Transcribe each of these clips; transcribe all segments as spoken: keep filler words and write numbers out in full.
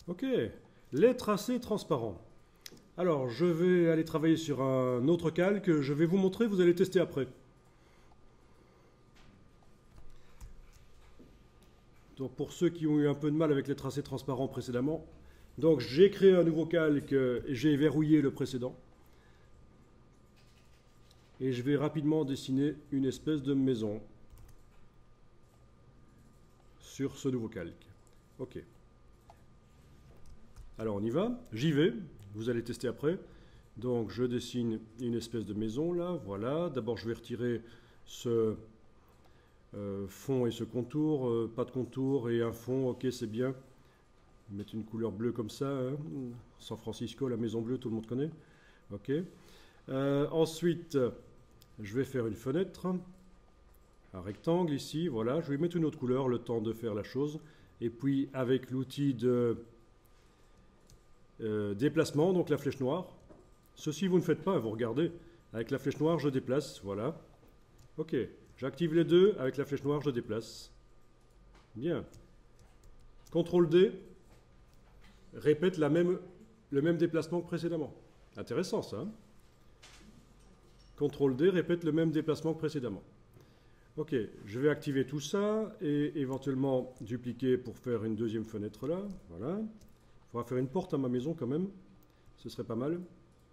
Ok, les tracés transparents. Alors, je vais aller travailler sur un autre calque. Je vais vous montrer, vous allez tester après. Donc, pour ceux qui ont eu un peu de mal avec les tracés transparents précédemment, donc j'ai créé un nouveau calque et j'ai verrouillé le précédent. Et je vais rapidement dessiner une espèce de maison sur ce nouveau calque. Ok. Alors on y va, j'y vais, vous allez tester après. Donc je dessine une espèce de maison là, voilà. D'abord je vais retirer ce euh, fond et ce contour, euh, pas de contour et un fond, ok c'est bien. Mettre une couleur bleue comme ça, hein. San Francisco, la maison bleue, tout le monde connaît. Ok. Euh, ensuite, je vais faire une fenêtre, un rectangle ici, voilà. Je vais mettre une autre couleur, le temps de faire la chose. Et puis avec l'outil de Euh, déplacement, donc la flèche noire. Ceci, vous ne faites pas, vous regardez. Avec la flèche noire, je déplace, voilà. Ok, j'active les deux, avec la flèche noire, je déplace. Bien. contrôle D, répète la même, le même déplacement que précédemment. Intéressant, ça. Hein? contrôle D, répète le même déplacement que précédemment. Ok, je vais activer tout ça et éventuellement dupliquer pour faire une deuxième fenêtre là, voilà. Il faudra faire une porte à ma maison quand même, ce serait pas mal.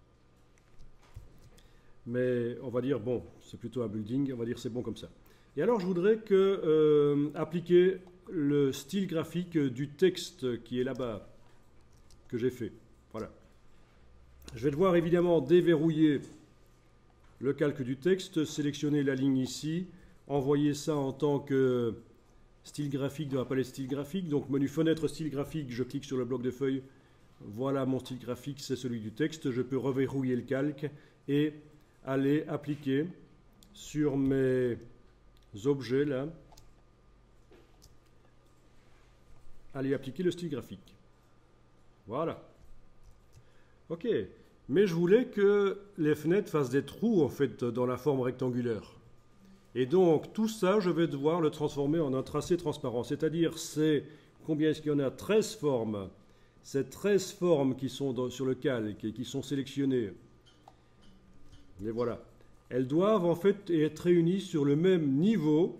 Mais on va dire, bon, c'est plutôt un building, on va dire c'est bon comme ça. Et alors je voudrais que, euh, appliquer le style graphique du texte qui est là-bas, que j'ai fait. Voilà. Je vais devoir évidemment déverrouiller le calque du texte, sélectionner la ligne ici, envoyer ça en tant que style graphique dans la palette style graphique. Donc menu fenêtre style graphique, je clique sur le bloc de feuilles. Voilà mon style graphique, c'est celui du texte. Je peux reverrouiller le calque et aller appliquer sur mes objets là. Aller appliquer le style graphique. Voilà. Ok. Mais je voulais que les fenêtres fassent des trous en fait dans la forme rectangulaire. Et donc, tout ça, je vais devoir le transformer en un tracé transparent. C'est-à-dire, c'est combien est-ce qu'il y en a? treize formes. Ces treize formes qui sont dans, sur le calque et qui sont sélectionnées. Et voilà. Elles doivent en fait être réunies sur le même niveau.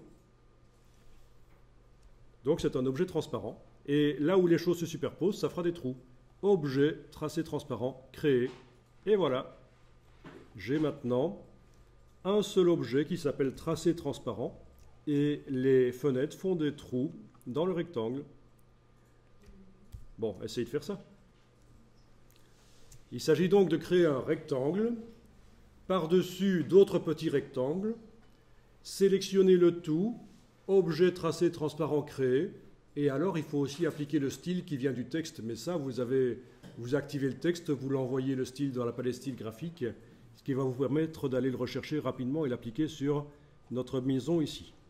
Donc, c'est un objet transparent. Et là où les choses se superposent, ça fera des trous. Objet, tracé transparent, créé. Et voilà. J'ai maintenant un seul objet qui s'appelle tracé transparent et les fenêtres font des trous dans le rectangle. Bon, essayez de faire ça. Il s'agit donc de créer un rectangle, par-dessus d'autres petits rectangles, sélectionner le tout, objet tracé transparent créé, et alors il faut aussi appliquer le style qui vient du texte, mais ça vous avez, vous activez le texte, vous l'envoyez le style dans la palette style graphique, ce qui va vous permettre d'aller le rechercher rapidement et l'appliquer sur notre maison ici.